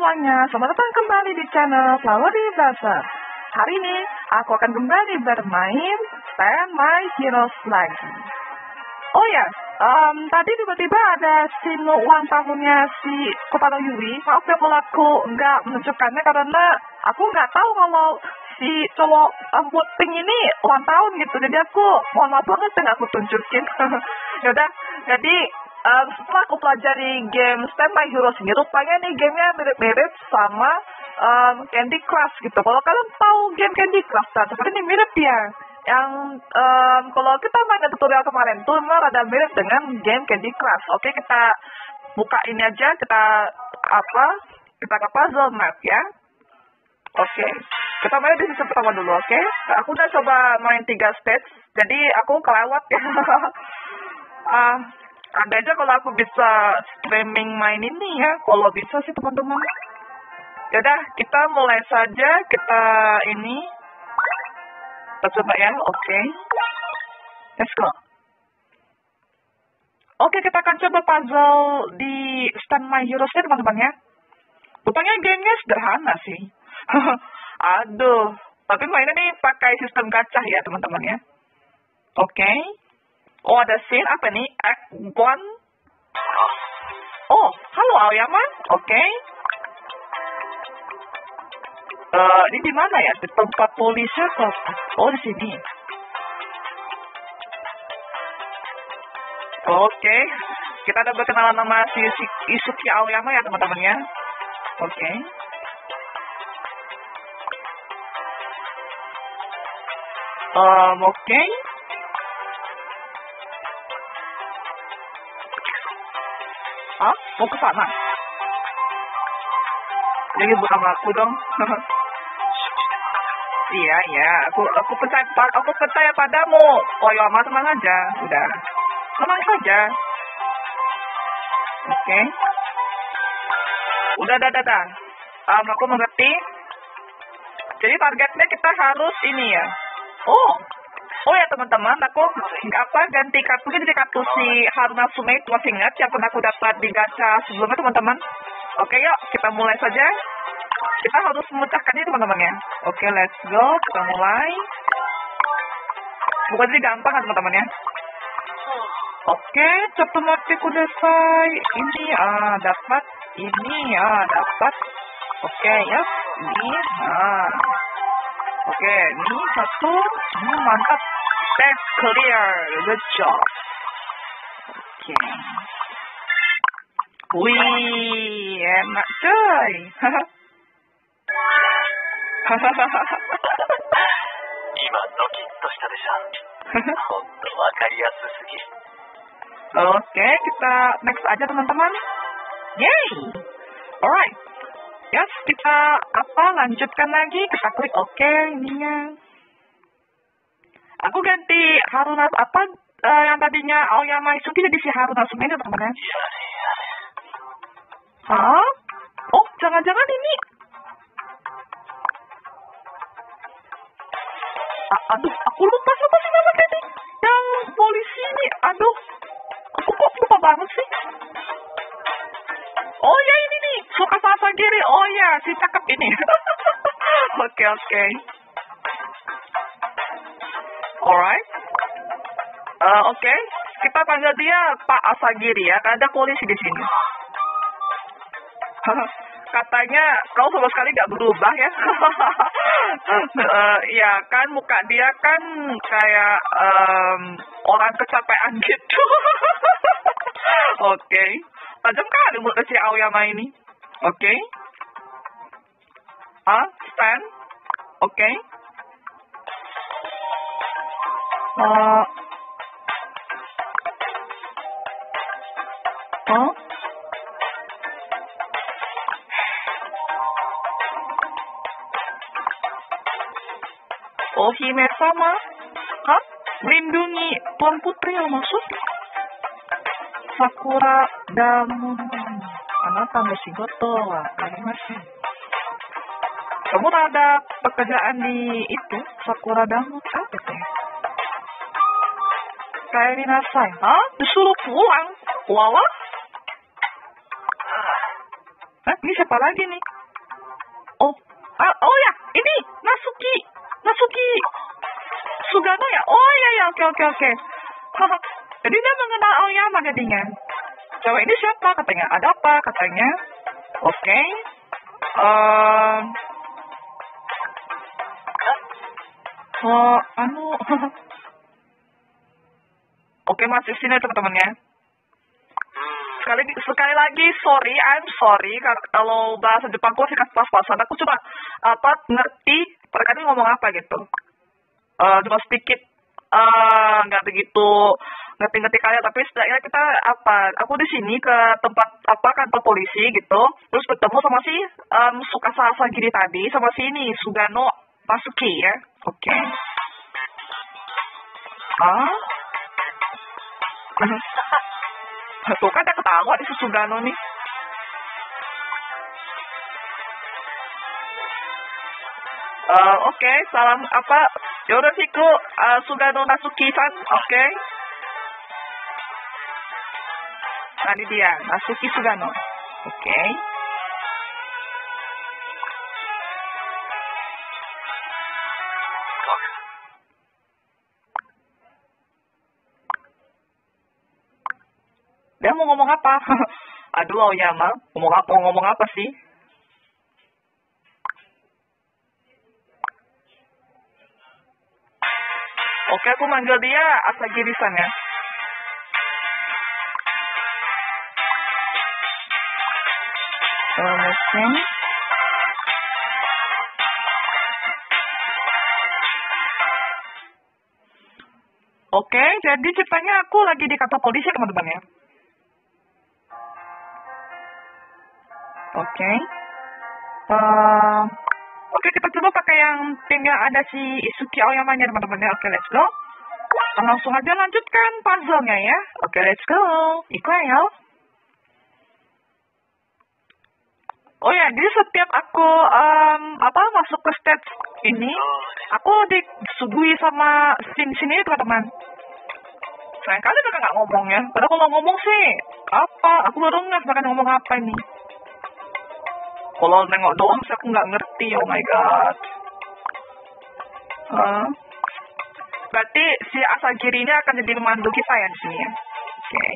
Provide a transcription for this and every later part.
semuanya, selamat datang kembali di channel Flowery Buzzer. Hari ini aku akan kembali bermain Stand My Heroes lagi. Oh ya, tadi tiba-tiba ada scene ulang tahunnya si Kotaro Yuri. Maaf ya kalau aku nggak menunjukkannya karena aku nggak tahu kalau si cowok rambut pink ini ulang tahun gitu. Jadi aku mohon maaf banget ya nggak aku tunjukin. Yaudah, jadi setelah aku pelajari game Stand My Heroes ini, rupanya nih gamenya mirip-mirip sama Candy Crush gitu. Kalau kalian tahu game Candy Crush, seperti ini mirip ya. Yang kalau kita main tutorial kemarin tuh memang rada mirip dengan game Candy Crush. Oke, kita buka ini aja, kita ke puzzle map ya. Oke, kita main di sisi pertama dulu. Oke, aku udah coba main 3 stage, jadi aku kelewat ya. Ada aja kalau aku bisa streaming main ini ya, kalau bisa sih teman-teman. Yaudah, kita mulai saja, kita coba ya, oke. Let's go. Oke, kita akan coba puzzle di Stand My Heroes ya teman-teman ya. Rupanya gamenya sederhana sih. Aduh, tapi mainnya nih pakai sistem gacha ya teman-teman ya. Oke. Oh, ada scene apa nih? Act 1. Oh, halo Aoyama. Oke. Ini di mana ya? Di tempat polisi atau? Oh, di sini. Oke. Kita ada berkenalan nama si Isuki Aoyama ya teman-teman ya. Oke. Oke. Hah? Mau ke sana? Jadi bukan aku dong. Iya. Aku percaya padamu. Oh ya, tenang aja. Udah. Tenang saja. Oke. Udah. Aku mengerti. Jadi targetnya kita harus ini ya. Oh ya teman-teman, aku ganti kartunya jadi kartu si Haruna Sume itu masih ingat yang pernah aku dapat di gacha sebelumnya teman-teman. Oke, yuk kita mulai saja. Kita harus memecahkannya teman-teman ya. Oke, let's go, kita mulai. Bukan jadi gampang kan teman-teman ya. Oke, coba mati kudasai. Ini dapat, ini dapat. Oke ya, ini Oke, ini satu. Mantap. That's clear. Good job. Oke. Wih, enak coy. Oke, kita next aja teman-teman. Yay. Alright. Yes, kita lanjutkan lagi. Kita klik oke ininya. Aku ganti Haruna yang tadinya Aoyama Isuki jadi si Haruna Sume teman-teman. Hah? Oh, jangan-jangan ini. Aduh, aku lupa sama sih nama tadi. Yang polisi ini. Aduh, aku kok lupa banget sih. Oh ya ini nih, Tsukasa Asagiri. Oh ya, si cakep ini. Oke. Alright. Oke. Kita panggil dia Pak Asagiri ya, karena ada polisi di sini. Katanya kau sama sekali gak berubah ya. Ya kan, muka dia kan kayak orang kecapean gitu. Oke. Tajam kali muka si Aoyama ini. Oke. Stand. Oke. Oh, Hime sama. Hah? Melindungi Tuan Putri yang maksud? Sakura Damon. Anata Mushigoto wa arimasu. Kamu ada pekerjaan di itu? Sakura Damon apa sih? Kairi nasai. Hah? Disuruh pulang? Walah? Ini siapa lagi nih? Oh ya, ini Nasuki. Nasuki Sugano ya? Oh iya ya, oke. Jadi dia mengenal Aoyama jadinya. Cewek ini siapa? Katanya ada apa? Katanya. Oke. Oke, masih sini teman-teman ya. Sekali lagi, I'm sorry kalau bahasa Jepangku sih pas-pasan. Aku cuma ngerti mereka ini ngomong apa gitu. Cuma sedikit nggak begitu ngerti-ngerti kalian, tapi setidaknya kita aku di sini ke tempat kantor polisi gitu, terus bertemu sama si Tsukasa Asagiri tadi sama si ini Sugano Nasuki ya. Oke. Tuh kan dia ketawa di Sugano nih. Oke, salam Yoroshiku Sugano Nasuki-san. Oke. Nah, ini dia, Nasuki Sugano. Oke. Dia mau ngomong apa? Aduh, Aoyama, ngomong apa sih? Oke, aku manggil dia Asagiri-san ya. Oke, jadi ceritanya aku lagi di kantor polisi teman-teman ya. Oke. Oke, kita coba pakai yang tinggal ada si Isuki Aoyama-nya teman-teman ya. Oke, let's go. Langsung aja lanjutkan puzzle-nya ya. Oke, let's go. Ikut ya. Oh ya, jadi setiap aku masuk ke stage ini, aku disuguhi sama scene-scene teman-teman. Sayang kali mereka nggak ngomong ya. Padahal kalau ngomong sih, aku baru nggak mereka ngomong apa ini. Kalau nengok doang sih aku nggak ngerti, oh my god. Berarti si Asagiri ini akan jadi pemandu kita ya di sini ya. Oke.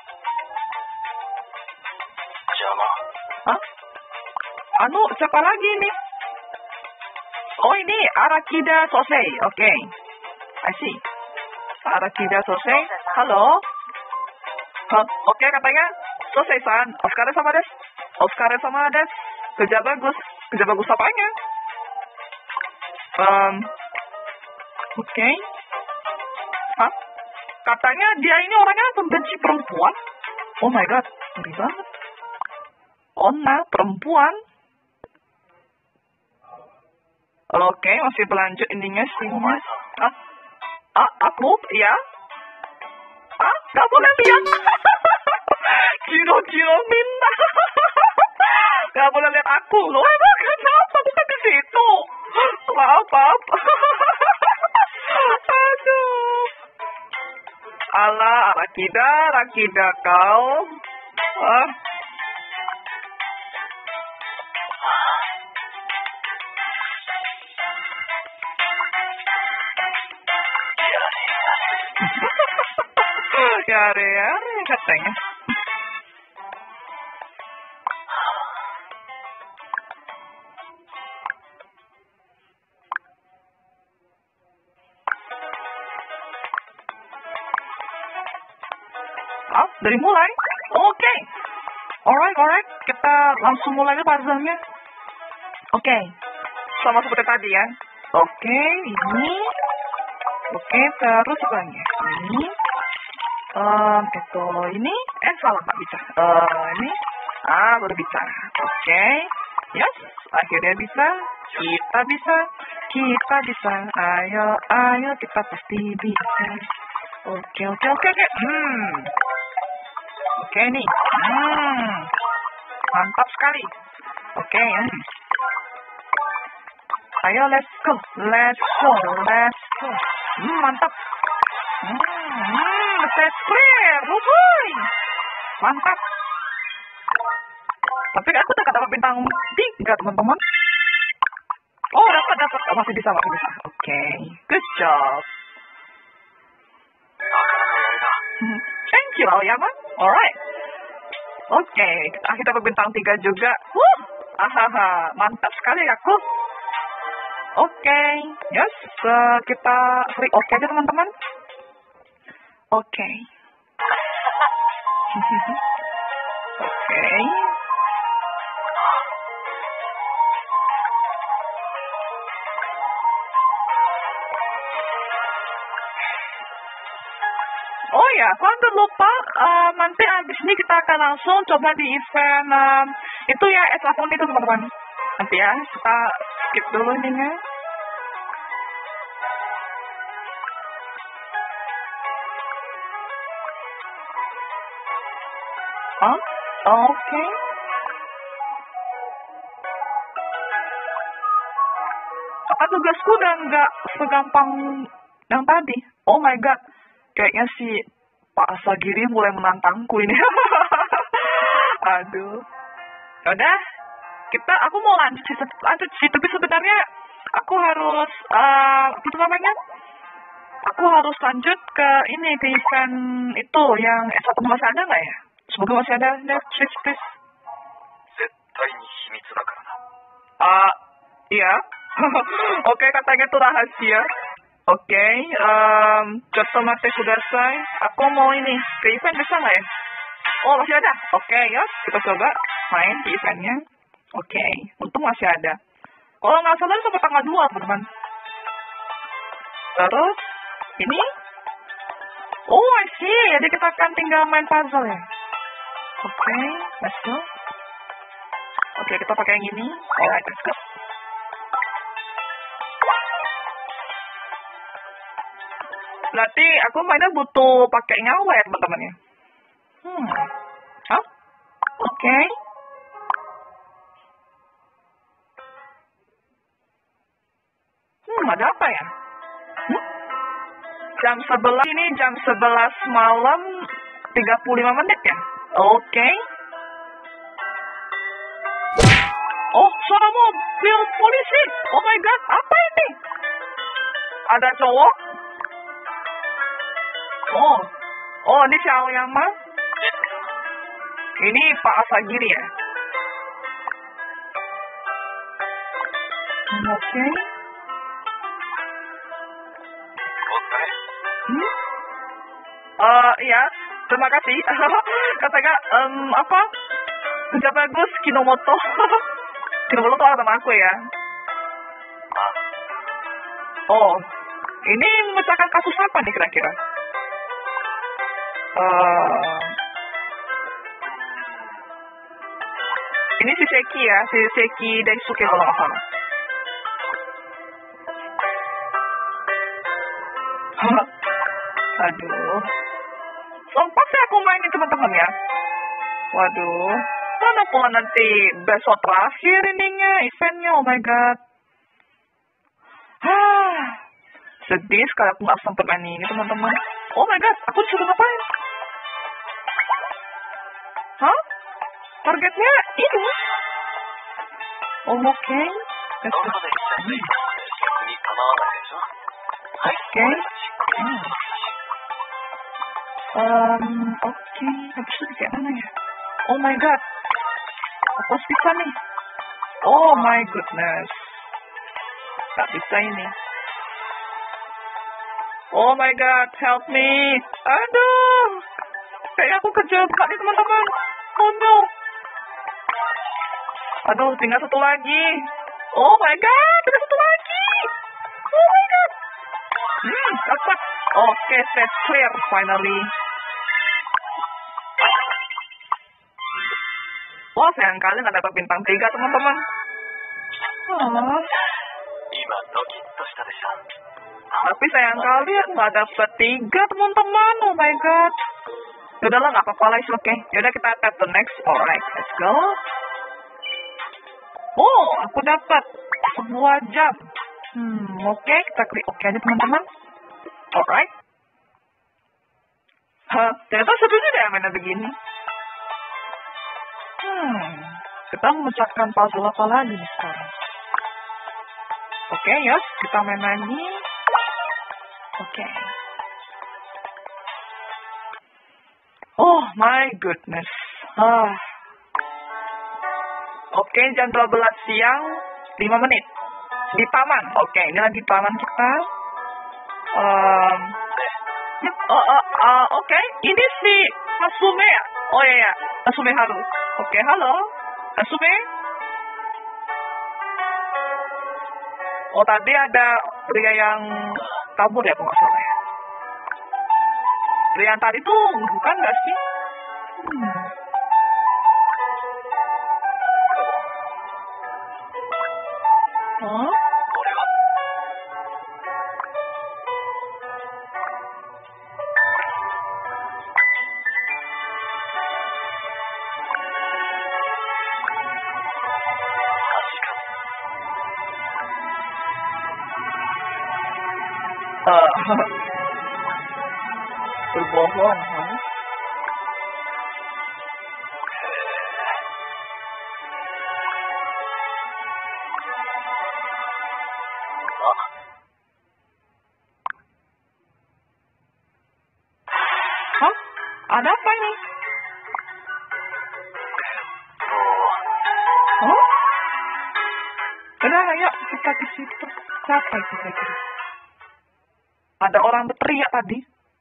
Siapa lagi nih? Oh, ini Arakida Sosei. Oke. I see. Arakida Sosei. Halo. Oke, katanya Sosei-san. Oskare sama des. Oskare sama des. Kerja bagus. Kerja bagus apanya? Oke. Katanya dia ini orangnya pembenci perempuan. Oh my god. Ngeri banget. Perempuan. Oke, masih berlanjut ininya scene-nya. Aku? Ya? Gak boleh lihat. Kiro minta. Gak boleh lihat aku. Loh, emang kenapa? Bukan ke situ. Maaf. Aduh. Alah, Rakida kau. Yare katanya. Dari mulai? Oke. Alright. Kita langsung mulai puzzle-nya. Oke. Sama seperti tadi ya. Oke, ini. Oke, terus selanjutnya. Ini. Ini. Salah nggak bisa. Ini. Baru bisa. Oke. Yes, akhirnya bisa. Kita bisa. Ayo, kita pasti bisa. Oke. Oke nih. Mantap sekali. Oke. Ayo, let's go. Mantap. Set clear. Mantap. Tapi aku tak dapat bintang 3, teman-teman. Oh, dapat. Oh, masih bisa. Oke. Good job. Thank you, Aoyama. Alright. Oke, kita berbintang 3 juga. Ahaha, mantap sekali aku. Oke, yes, kita klik oke aja teman-teman. Oke. Oke. Oh ya, aku hampir lupa, nanti abis ini kita akan langsung coba di event itu ya, S8 itu teman-teman. Nanti ya, kita skip dulu ininya. Oke. Apa tugasku udah nggak segampang yang tadi? Oh my god. Kayaknya si Pak Asagiri mulai menantangku ini. Aduh. Yaudah, aku mau lanjut sih, tapi sebenarnya aku harus, apa namanya? Aku harus lanjut ke event itu yang S1 masih ada nggak ya? Semoga masih ada. Please. Iya. Oke, katanya itu rahasia. Oke, Cotomate Kudasai. Aku mau ke event bisa nggak ya? Oh, masih ada? Oke, ya. Kita coba main di eventnya. Oke, untung masih ada. Kalau nggak salah sampai tanggal 2, teman-teman. Terus, ini? Oh, I see. Jadi kita akan tinggal main puzzle ya? Oke, let's go. Oke, kita pakai yang ini. Alright, let's go. Berarti aku mainnya butuh pakai nyawa ya teman-teman ya. Oke. Ada apa ya? Jam 11 ini jam 11 malam 35 menit ya? Oke. Oh, suara mobil polisi. Oh my god, apa ini? Ada cowok? Oh, ini si Aoyama. Ini Pak Asagiri ya? Oke. Iya, terima kasih. Katanya, apa? Kerja bagus, Kinomoto. Kinomoto tuh teman aku ya. Oh, ini memecahkan kasus apa nih kira-kira? Ini si Seki ya, si Seki Daisuke kalau nggak salah. Aduh. Sempat sih aku mainin teman-teman ya. Waduh. Mana pula nanti besok terakhir ininya, eventnya, oh my god. Sedih sekali aku nggak sempet main ini teman-teman. Oh my god, aku disuruh ngapain? Targetnya ini. Oke. Oke. Habis itu kayak mana ya? Oh my god. Apa bisa nih? Oh my goodness. Tak bisa ini. Oh my god, help me. Aduh. Kayak aku kejebak nih teman-teman. Oh no. Aduh, tinggal satu lagi. Oh my god, tinggal satu lagi. Oh my god. Dapat. Oke, set clear finally. Wah, sayang kali nggak dapat bintang 3 teman-teman. Tapi sayang kali nggak dapat 3 teman-teman. Oh my god. Yaudahlah, nggak apa-apa lah, oke. Yaudah kita tap the next. Alright, let's go. Oh, aku dapat sebuah jam. Oke, kita klik oke aja teman-teman. Alright. Ternyata seru juga ya mainnya begini. Kita memecahkan puzzle apa lagi nih sekarang? Oke, yes, kita main lagi. Oke. Oh my goodness. Oke, jam 12 siang, 5 menit. Di taman. Oke, ini lagi taman kita. Oke, ini si Hasume ya? Oh iya, Hasume Haru. Oke, halo. Hasume? Oh, tadi ada pria yang kabur ya, kalau nggak salah ya. Pria yang tadi tuh bukan nggak sih? Hah? Berbohong, huh? Hah? Ada apa ini? Oh? Udah, ayo kita ke situ. Siapa itu tadi? Ada orang berteriak tadi.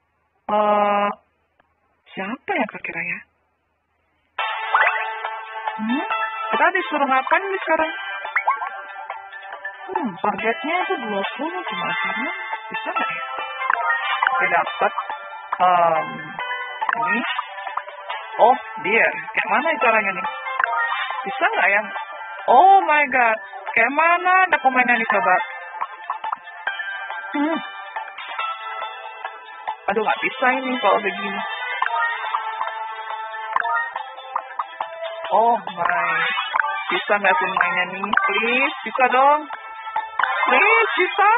Siapa ya kira-kira ya? Kita disuruh ngapain nih sekarang? Targetnya itu 20 cuma karena bisa nggak ya? Kita dapat ini. Oh, dia. Kayak mana caranya nih? Bisa nggak ya? Oh my god. Kayak mana ada komennya nih, coba? Aduh, nggak bisa ini kalau begini. Oh my. Bisa nggak sih mainnya nih? Please, bisa dong. Please, bisa.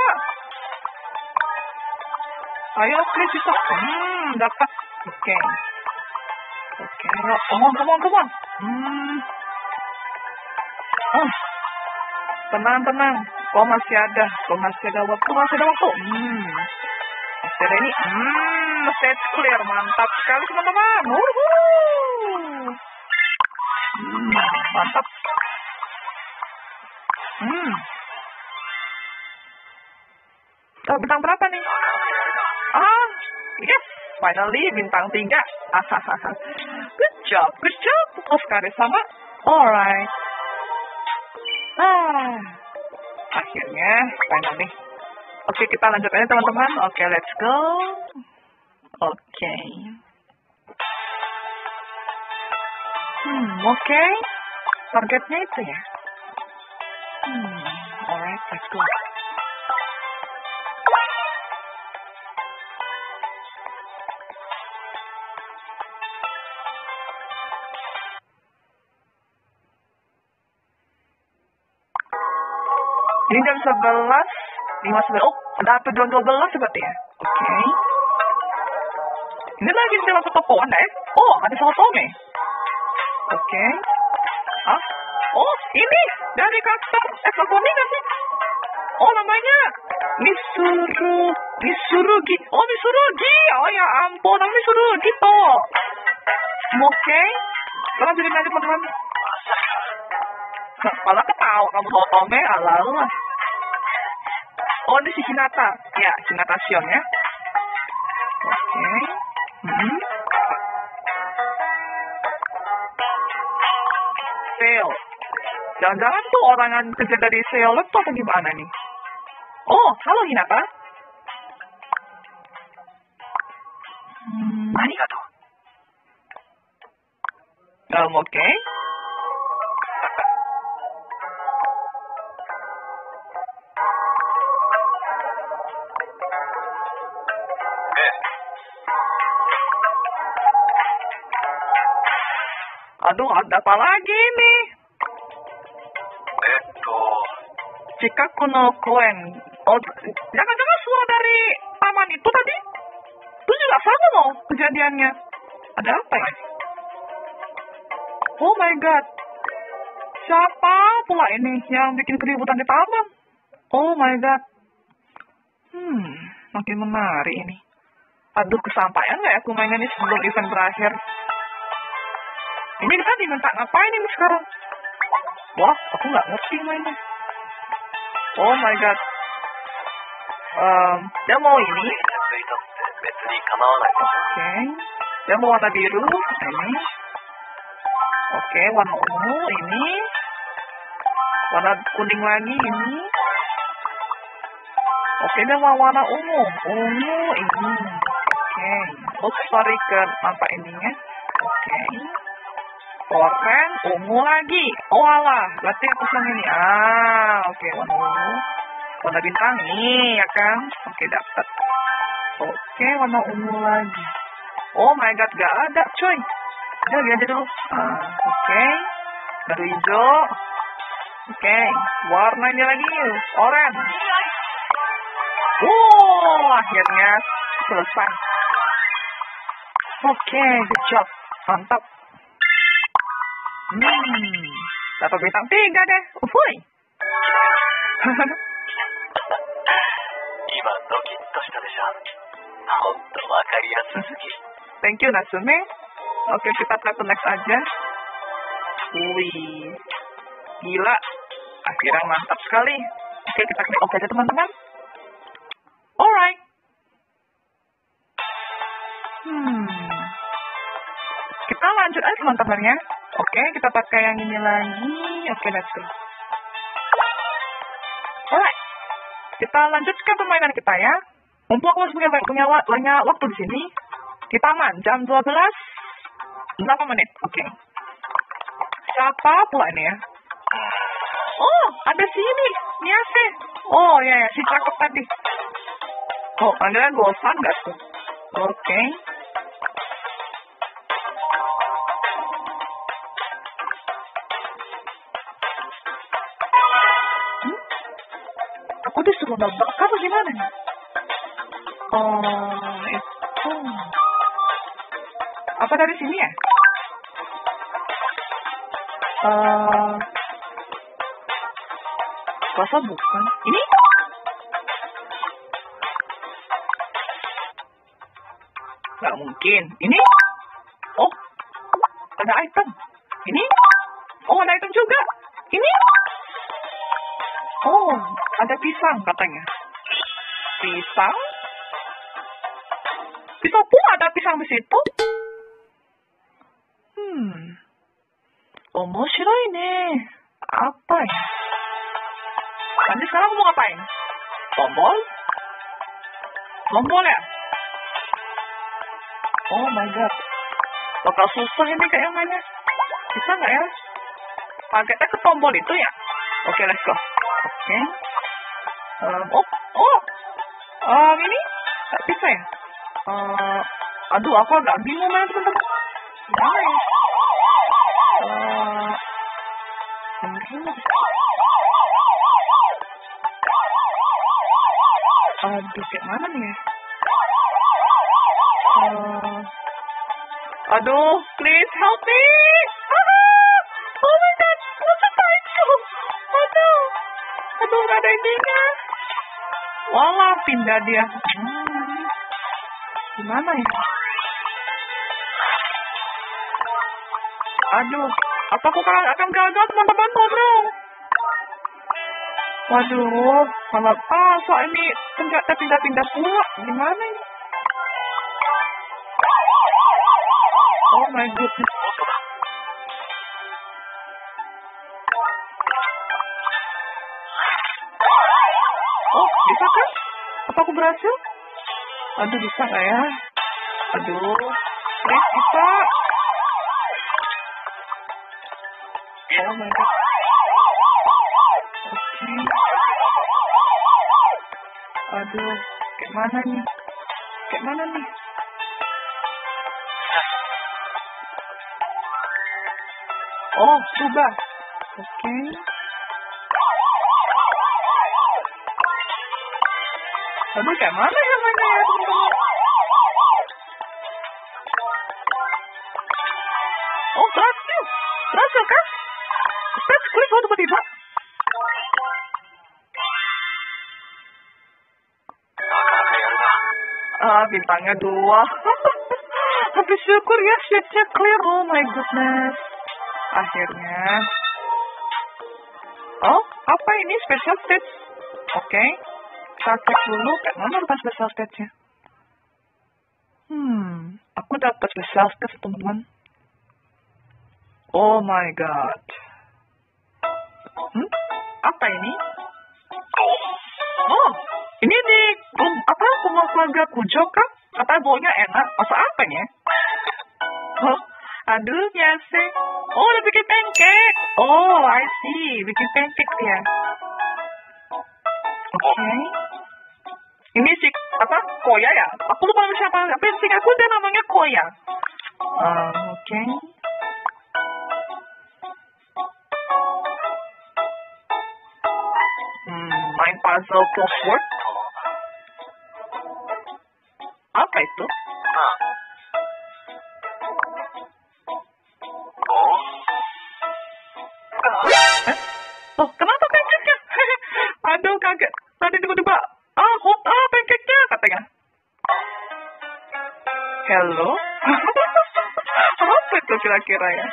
Ayo, please, bisa. Dapat. Oke. Oke, ayo. Come on. Tenang. Kok masih ada waktu. Masih ada ini. Stage clear. Mantap sekali, teman-teman. Mantap. Bintang berapa nih? Yes. Finally, bintang 3. Good job. Sekali sama. Alright. Akhirnya, finally. Oke, kita lanjut aja, teman-teman. Oke, let's go. Oke. Oke. Targetnya itu ya. Alright, let's go. Ini jam 11:59. Oh, ada tujuan 12 seperti ya. Oke. Ini lagi di dalam satu pohon ya. Oh, ada Saltome. Oke. Oh, ini dari karakter Saltome kan sih? Oh, namanya Misurugi. Oh, Misurugi. Oh ya ampun, namanya Misurugi toh. Oke. Kita jadi aja, teman-teman. Malah ketawa kamu Saltome, ala. Oh, ini si Hinata. Ya, Hinata Shion ya. Oke. Sale. Jangan-jangan tuh orang yang kerja dari sale itu atau gimana nih? Oh, halo Hinata. Arigato. Oke. Aduh, ada apa lagi nih? Chikaku no Koen. Oh, jangan-jangan suara dari taman itu tadi? Itu juga sama loh kejadiannya. Ada apa ya? Oh my god. Siapa pula ini yang bikin keributan di taman? Oh my god. Makin menarik ini. Aduh, kesampaian nggak ya aku mainnya nih sebelum event berakhir? Ini kita diminta ngapain ini sekarang? Wah, aku nggak ngerti mainnya. Oh my god. Dia mau ini. Oke. Dia mau warna biru. Ini. Oke, warna ungu ini. Warna kuning lagi ini. Oke, dia mau warna ungu. Ungu ini. Oke. Oh, sorry ke nampak ininya. Oke. Oranye, ungu lagi. Oh alah, berarti aku yang ini. Oke, warna ungu. Warna bintang nih, ya kan? Oke, dapat. Oke, warna ungu lagi. Oh my god, gak ada, coy. Udah, ganti dulu. Oke. Baru hijau. Oke. Warna ini lagi. Oranye. Akhirnya selesai. Oke, good job. Mantap. Dapat bintang 3 deh. Uhuy. Thank you, Natsume. Oke, kita try to next aja. Wih. Gila. Akhirnya mantap sekali. Oke, kita klik oke aja, teman-teman. Alright. Kita lanjut aja, teman-teman ya. Oke, kita pakai yang ini lagi. Oke, let's go. Alright. Kita lanjutkan permainan kita ya. Mumpung aku masih punya banyak waktu di sini. Kita main jam 12. 8 menit. Oke. Siapa pula ini ya? Oh, ada sini. Miyase. Oh, ya, si cakep tadi. Oh, panggilan Gosan gak tuh? Oke. Aku disuruh nebak apa gimana nih? Itu. Apa dari sini ya? Rasa bukan. Ini? Gak mungkin. Ini? Oh, ada item. Ini? Oh, ada item juga. Ini? Oh, ada pisang katanya. Pisang? Pisang pun ada pisang di situ. Omoshiroi nih. Apa ya? Nanti sekarang mau ngapain? Tombol? Tombol ya? Oh my god. Bakal susah ini kayaknya mainnya. Bisa nggak ya? Targetnya ke tombol itu ya? Oke, let's go. Oke. Ini? Nggak bisa ya? Aduh, aku agak bingung main, teman-teman. Gimana ya? Aduh, kayak mana nih ya? Aduh, please help me! Oh my god, what's the title? Aduh, gak ada ininya. Walah, pindah dia. Gimana ya? Aduh, apa aku akan gagal, teman-teman? Dong. Waduh, malah soal ini ternyata pindah-pindah pula. Gimana ini? Oh my goodness. Oh, bisa kan? Apa aku berhasil? Aduh, bisa nggak ya? Aduh, please bisa. Oh my god. Aduh, kayak mana nih? Oh, subah. Oke. Aduh, kayak mana ya mainnya ya, teman-teman? Oh, berhasil. Berhasil kan? Kita klik tiba-tiba. Bintangnya 2. Tapi syukur ya, sheetnya clear. Oh my goodness. Akhirnya. Oh, apa ini special stage? Oke. Kita cek dulu. Kayak mana rupa special stage-nya? Aku dapat special stage, teman-teman. Oh my god. Apa ini? Oh, ini di rumah keluarga Kujo kan? Kata baunya enak. Masa apa ya? Oh, aduh biasa. Oh, udah bikin pancake. Oh, I see. Bikin pancake ya. Oke. Ini si Koya ya? Aku lupa siapa. Tapi sing aku dia namanya Koya. Oke. Main puzzle crossword. Apa itu? Oh, kenapa pancake-nya? Aduh, kaget. Tadi tiba-tiba, pancake-nya, katanya. Hello? Apa itu kira-kira ya?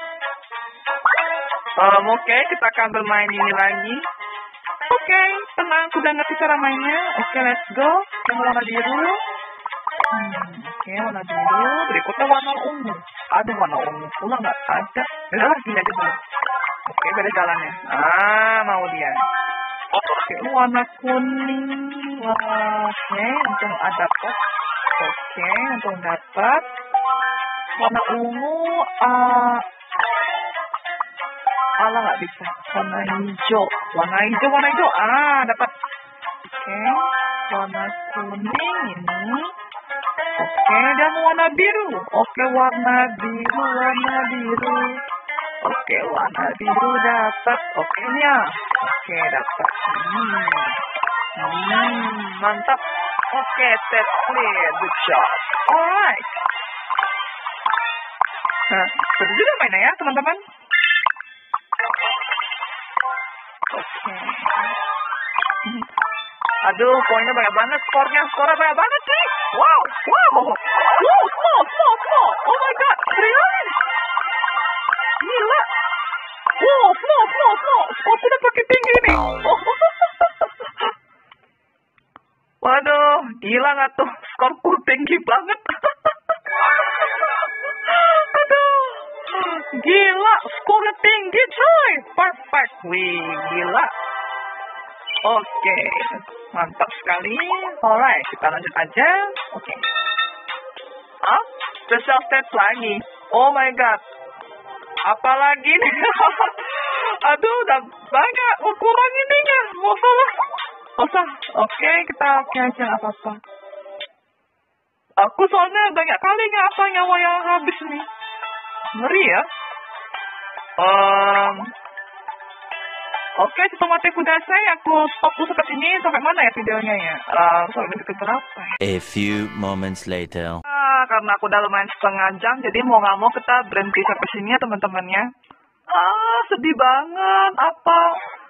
Oke, kita akan bermain ini lagi. Oke, tenang, sudah ngerti cara mainnya. Oke, let's go. Yang warna biru. Oke, warna biru. Berikutnya warna ungu. Ada warna ungu pula nggak? Ada. Udah, gini aja dulu. Oke, beda jalannya. Mau dia. Oke, warna kuning. Oke, untung ada dapat. Oke, untung dapat. Warna ungu. Alah, nggak bisa. Warna hijau. Warna hijau. Dapat. Oke, warna kuning ini. Oke, dan warna biru. Oke, warna biru. Oke, warna biru dapat. Oke, ya. Oke, dapat. Mantap. Oke, test clear. Good job. Alright. Nah, seru juga mainnya ya, teman-teman. Oke. Aduh, poinnya banyak banget. Skornya banyak banget sih. Wow. Small. Oh my god, serius? Gila. Wow, small. Skorku udah pakai tinggi nih. Oh. Waduh, gila nggak tuh? Skorku tinggi banget. Aduh, gila. Skornya tinggi, coy. Perfect. Wih, gila. Oke, mantap sekali. Alright, kita lanjut aja. Oke. Special stage lagi. Oh my god. Apalagi nih? Aduh, udah banyak. Kurang ininya. Usah. Oke, kita aja apa-apa. Aku soalnya banyak kali nggak nyawa yang habis nih. Ngeri ya. Oke, Tomote Kudasai, aku stop dulu sampai sini. Sampai mana ya videonya ya? Sampai menit berapa ya? A few moments later. Karena aku udah lumayan setengah jam, jadi mau nggak mau kita berhenti sampai sini ya teman-temannya. Sedih banget. Apa?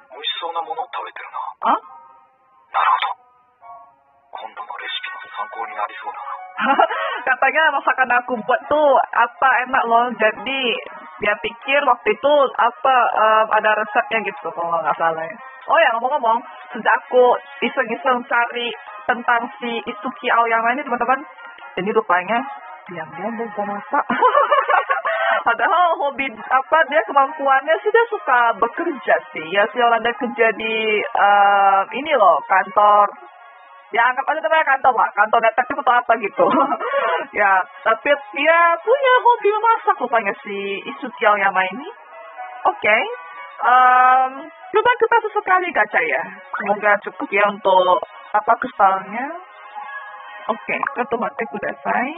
Katanya masakan aku buat tuh enak loh. Jadi dia pikir waktu itu ada resepnya gitu kalau nggak salah ya. Oh ya, ngomong-ngomong, sejak aku iseng-iseng cari tentang si Itsuki Aoyama ini teman-teman, jadi rupanya dia bisa masak. Padahal hobi dia kemampuannya sih, dia suka bekerja sih. Ya sih, orang dia kerja di ini loh, kantor. Ya anggap aja namanya kantor lah, kantor detektif atau apa gitu. Ya, tapi dia punya hobi memasak rupanya si Itsuki Aoyama ini. Oke. Coba kita sesekali gacha ya. Semoga cukup ya untuk kristalnya. Oke, Tomote Kudasai.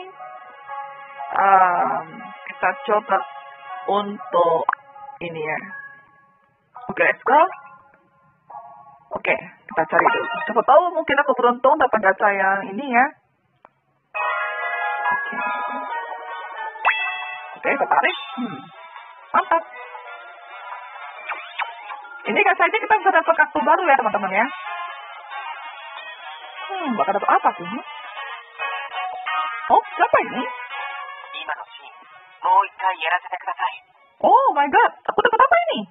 Kita coba untuk ini ya. Oke, let's go. Oke, kita cari dulu. Siapa tahu mungkin aku beruntung dapat gacha yang ini ya. Oke, kita tarik. Mantap. Ini gachanya kita bisa dapat kartu baru ya teman-teman ya. Bakal dapat apa sih? Oh, siapa ini? 今のシーン、もう一回やらせてください。 Oh my god, aku dapat apa ini?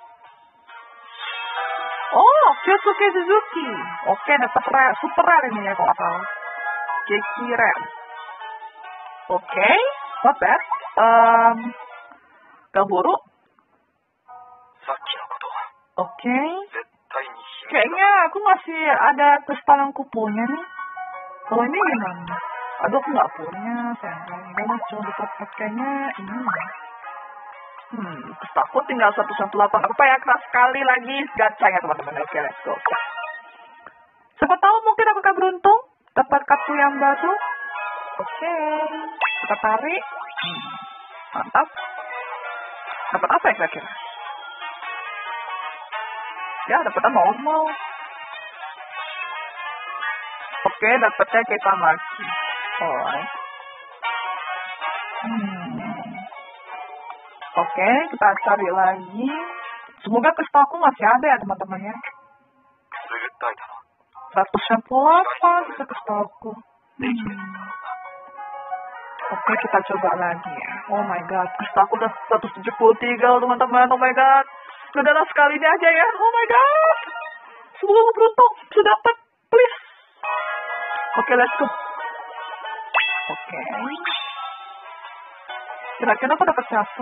Oh, Kyosuke Suzuki. Oke, dapat super rare ini ya kalau nggak salah. Jeki Rare. Oke, not bad. Gaburu. さっきのことは Oke. 絶対に秘密 Kayaknya aku masih ada kristal yang kupunya nih. Kalau ini gimana? Aduh, aku nggak punya. Sayang. Gak cuma dapat kayaknya ini. Aku tinggal 118. Apa ya, keras sekali lagi gacanya teman-teman. Oke, let's go. Siapa tahu mungkin aku akan beruntung dapat kartu yang baru. Oke, kita tarik. Mantap. Dapat apa ya kira-kira? Ya, dapatnya normal. Oke, dapatnya kita lagi. Alright. Oke, kita cari lagi. Semoga kristalku masih ada ya teman-teman ya. すぐったいだろ 188 bisa kristalku. Oke, kita coba lagi ya. Oh my god, kristalku udah 173 teman-teman. Oh my god. Udahlah sekali ini aja ya. Oh my god. Semoga aku beruntung. Sudah dapat. Please. Oke, let's go. Oke. Kira-kira aku dapat siapa?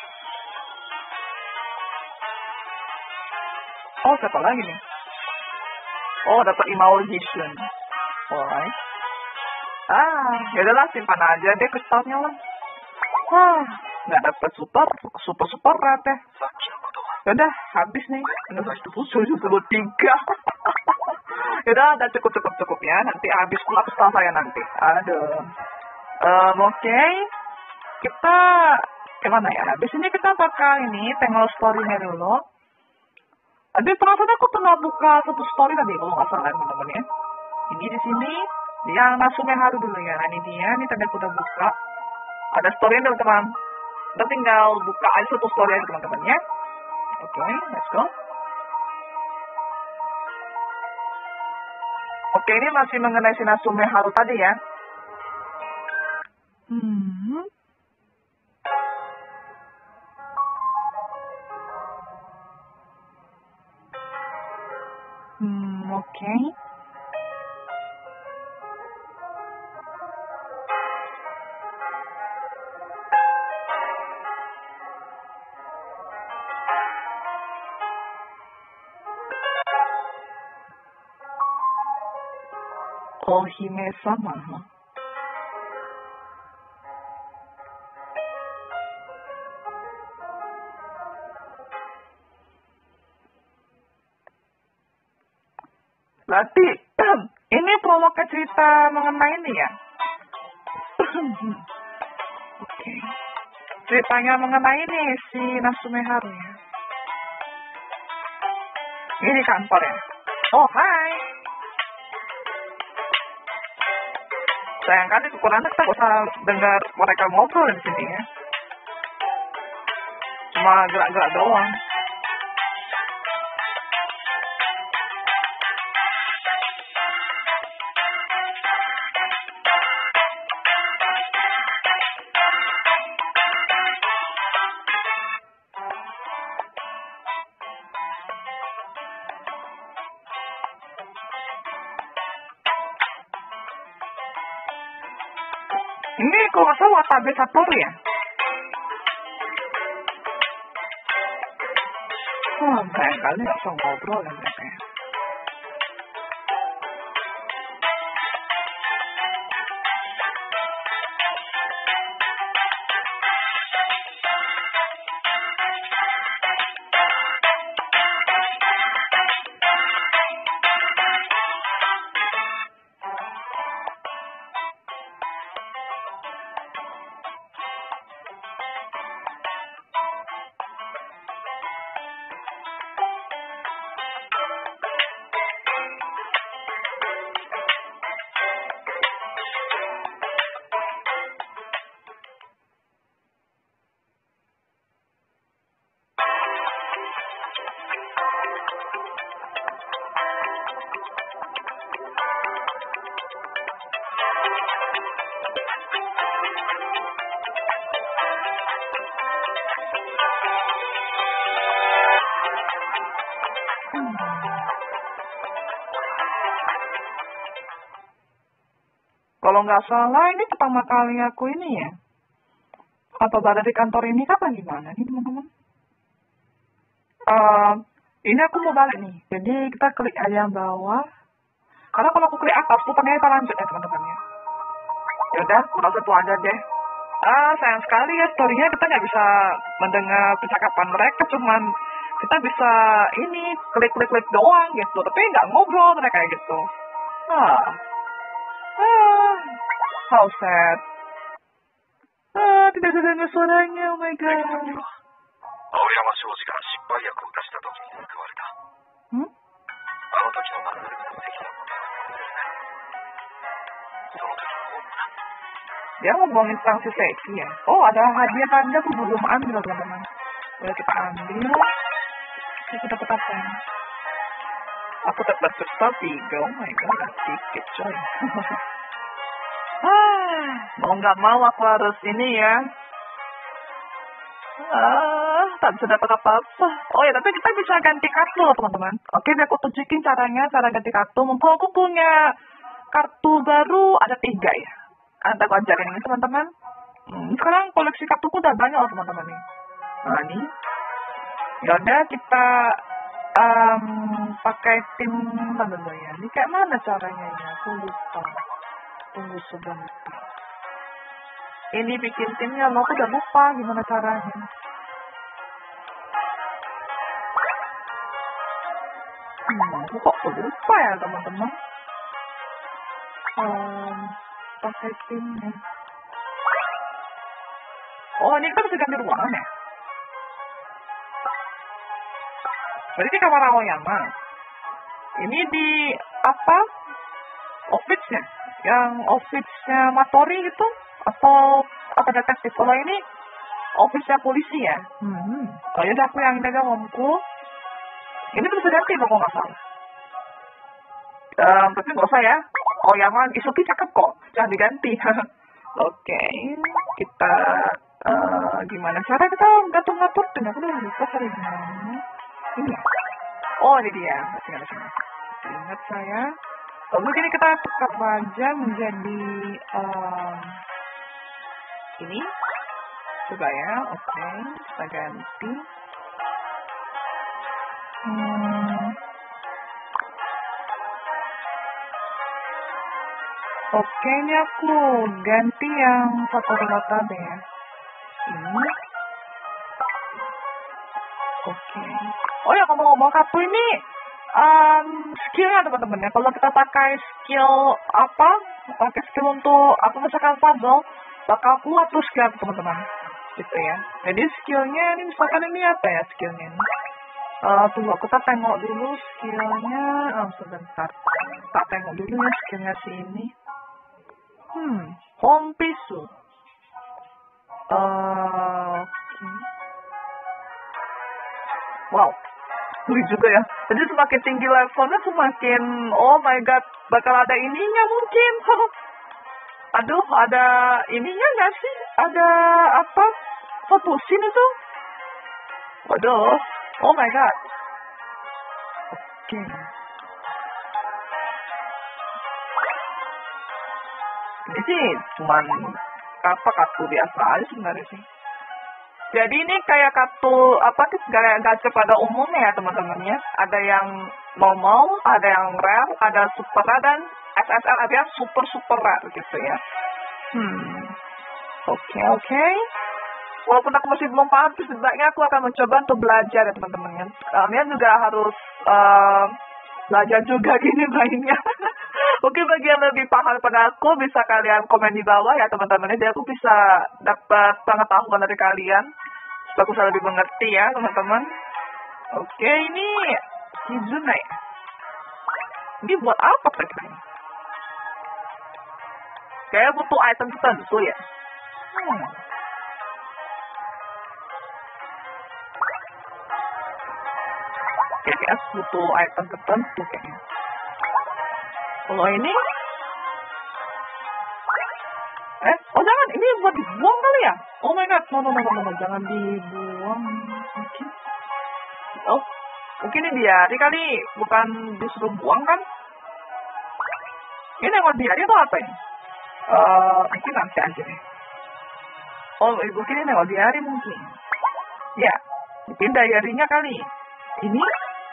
Oh, siapa lagi nih? Oh, dapat Imagination. Alright. Yaudahlah, simpan aja deh kristalnya lah. Nggak dapat super rare deh. さっきのことは Yaudah, habis nih. Udah 173. Yaudah, udah cukup ya. Nanti habis pula kristal saya nanti. Aduh. Oke. Kita gimana ya? Habis ini kita bakal ini tengok story-nya dulu. Tadi perasaan aku pernah buka satu story tadi kalau nggak salah teman-teman ya. Ini di sini yang Natsume Haru dulu ya. Nah, ini dia. Ini tadi aku udah buka. Ada story nya teman-teman. Kita tinggal buka aja satu story aja teman-teman ya. Oke, let's go. Oke, ini masih mengenai si Natsume Haru tadi ya. Oke. Oh, Hime-sama. Berarti ini prolog cerita mengenai ini ya. Oke. Ceritanya mengenai ini si Natsume Haru ya. Ini kantor ya. Oh, hai. Sayang kali kekurangan kita gak usah dengar mereka ngobrol di sini ya. Cuma gerak-gerak doang. Ini kalau nggak salah Watabe Satoru ya? Sayang kali nggak bisa ngobrol ya mereka ya. Kalau nggak salah ini pertama kali aku ini ya. Apa berada di kantor ini kapan gimana nih teman-teman? Ini aku mau balik nih. Jadi kita klik aja yang bawah. Karena kalau aku klik atas, putarnya kita lanjut ya teman-teman ya. Yaudah, kurang satu aja deh. Sayang sekali ya story-nya kita nggak bisa mendengar percakapan mereka, cuman kita bisa ini klik-klik doang gitu, tapi nggak ngobrol mereka kayak gitu. How sad. Tidak ada suaranya, oh my god. 青山商事から失敗薬を出した時に報われた。あの時のマンネルでもできたことはですね。その時の本部だ。 Dia ngomongin tentang si Seki ya. Oh, ada hadiah tanda aku belum ambil teman-teman. Boleh kita ambil. Kita dapat apa? Aku dapat pistol 3. Oh my god, tiket coy. Mau nggak mau aku harus ini ya. Tak bisa dapat apa-apa. Oh ya, tapi kita bisa ganti kartu teman-teman. Oke, biar aku tunjukin caranya, cara ganti kartu. Mumpung aku punya kartu baru ada 3 ya. Nanti aku ajarin ini teman-teman. Sekarang koleksi kartuku udah banyak loh teman-teman nih. Nah ini. Yaudah kita pakai tim dulu ya. Ini kayak mana caranya ya? Aku lupa. Tunggu sebentar. Ini bikin timnya loh. Aku udah lupa gimana caranya. Aku kok lupa ya teman-teman. Pakai timnya. Oh, ini kan bisa ganti ruangan ya? Berarti di kamar Aoyama. Ini di apa? Office-nya? Yang office-nya Matori gitu? Atau apa detektif? Kalau ini office-nya polisi ya? Oh, yaudah aku yang pegang omku. Ini bisa ganti kok nggak salah. Tapi nggak usah ya. Aoyama Isuki cakep kok. Jangan diganti. Oke. Kita gimana cara kita ngatur-ngatur? Aku udah lupa cara gimana. Ini. Oh, ini dia. Masih sini. Ingat saya. Lalu gini kita tukar aja menjadi ini. Coba ya. Oke. Kita ganti. Oke, ini aku ganti yang foto-foto deh ya. Ini. Oke. Oh ya, ngomong-ngomong kartu ini skillnya teman-teman ya. Kalau kita pakai skill apa? Pakai skill untuk apa misalkan puzzle, bakal kuat tuh skill teman-teman. Gitu ya. Jadi skillnya ini misalkan ini apa ya skillnya ini? Tunggu, kita tengok dulu skillnya. Sebentar. Kita tengok dulu ya skillnya si ini. Home Pisu. Wow. Ngeri juga ya. Jadi semakin tinggi levelnya semakin, oh my god, bakal ada ininya mungkin. Aduh, ada ininya nggak sih? Ada apa? Fotosin itu? Waduh. Oh my god. Oke. Ini sih cuman apa kartu biasa aja sebenarnya sih. Jadi ini kayak kartu apa sih gacha pada umumnya ya teman-temannya. Ada yang normal, ada yang rare, ada super rare dan SSR ada yang super rare gitu ya. Oke. Walaupun aku masih belum paham, setidaknya aku akan mencoba untuk belajar ya teman-teman. Kalian juga harus belajar juga gini mainnya. Mungkin bagi yang lebih paham pada aku, bisa kalian komen di bawah ya teman-teman. Jadi aku bisa dapat pengetahuan dari kalian. Supaya aku bisa lebih mengerti ya teman-teman. Oke, ini Kizuna ya. Ini buat apa kira-kira? Kayak butuh item tertentu ya. Kayaknya butuh item tertentu kayaknya. Kalau ini, oh jangan, ini buat dibuang kali ya? Oh my god, no, jangan dibuang. Mungkin. Oh, mungkin ini biarin kali, bukan disuruh buang kan? Ini yang mau biarin atau apa ini? Mungkin nanti aja deh. Oh, ibu kini nengok di hari mungkin. Ya, dipindah harinya kali. Ini.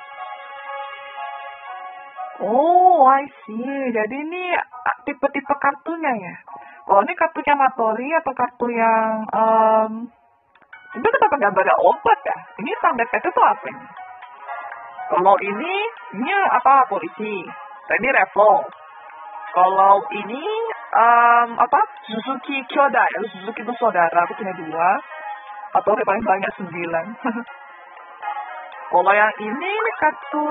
Oh, I see. Jadi ini tipe-tipe kartunya ya. Kalau ini kartunya Matori atau kartu yang itu kenapa gambarnya obat ya? Ini tanda kata itu apa ini? Kalau ini apa polisi? Tadi Revo. Kalau ini Suzuki Kyoda ya. Suzuki itu saudara, aku punya 2. Atau paling banyak 9. Kalau yang ini kartu.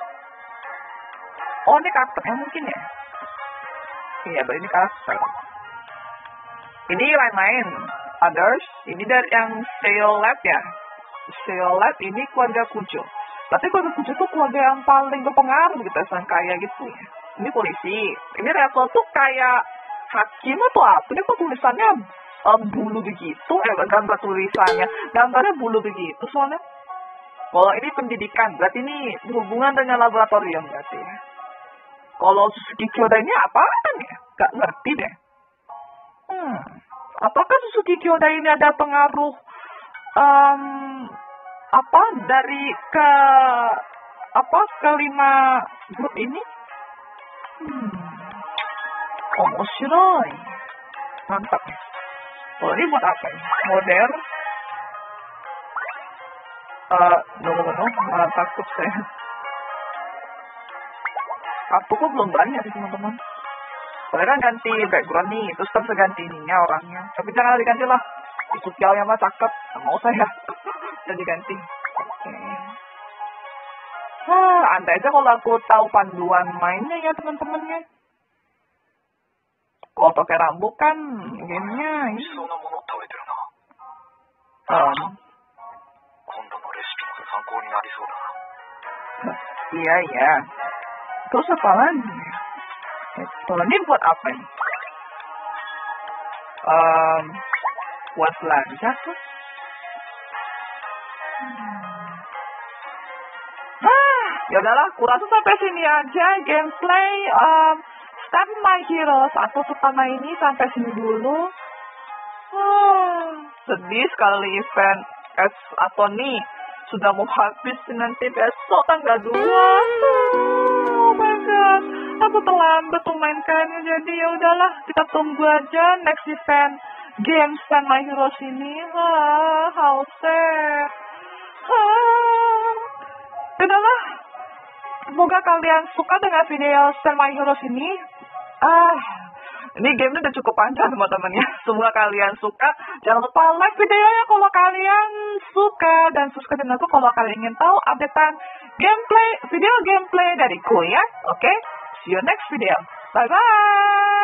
Oh, ini karakternya mungkin ya? Iya, ini karakter. Ini lain-lain. Others, ini dari yang Sail Lab ya. Sail Lab ini keluarga Kujo. Tapi keluarga Kujo itu keluarga yang paling berpengaruh gitu, kayak gitu ya. Ini polisi. Ini Revo tuh kayak hakim atau apa? Ini kok tulisannya bulu begitu? Gambar tulisannya. Gambarnya bulu begitu soalnya. Kalau ini pendidikan, berarti ini berhubungan dengan laboratorium berarti ya. Kalau Suzuki Kyoda ini apaan ya? Gak ngerti deh. Apakah Suzuki Kyoda ini ada pengaruh dari kelima grup ini? Omoshiroi. Mantap. Oh, ini buat apa ini? Modern. Takut saya. Kartuku belum banyak sih teman-teman. Soalnya kan ganti background nih, terus kan bisa ganti ininya orangnya. Tapi jangan diganti lah. Sosialnya mah cakep, mau saya. Jadi ganti. Oke. Andai aja kalau aku tahu panduan mainnya ya teman-temannya. Kalau pakai rambut kan gamenya ini. Iya. Terus apa lagi? Ini buat apa ini? Buat belanja tuh. Ya udahlah, kurasa sampai sini aja gameplay Stand My Heroes. Aku pertama ini sampai sini dulu. Sedih sekali event atau nih sudah mau habis nanti besok tanggal 2. Oh my god, aku terlambat mainkannya. Jadi ya udahlah, kita tunggu aja next event game Stand My Heroes ini. How sad. Udahlah, semoga kalian suka dengan video Stand My Heroes ini. Ini gamenya udah cukup panjang teman-teman ya. Semoga kalian suka. Jangan lupa like videonya kalau kalian suka. Dan subscribe channel aku kalau kalian ingin tahu updatean video gameplay dariku ya. Oke, see you next video. Bye-bye.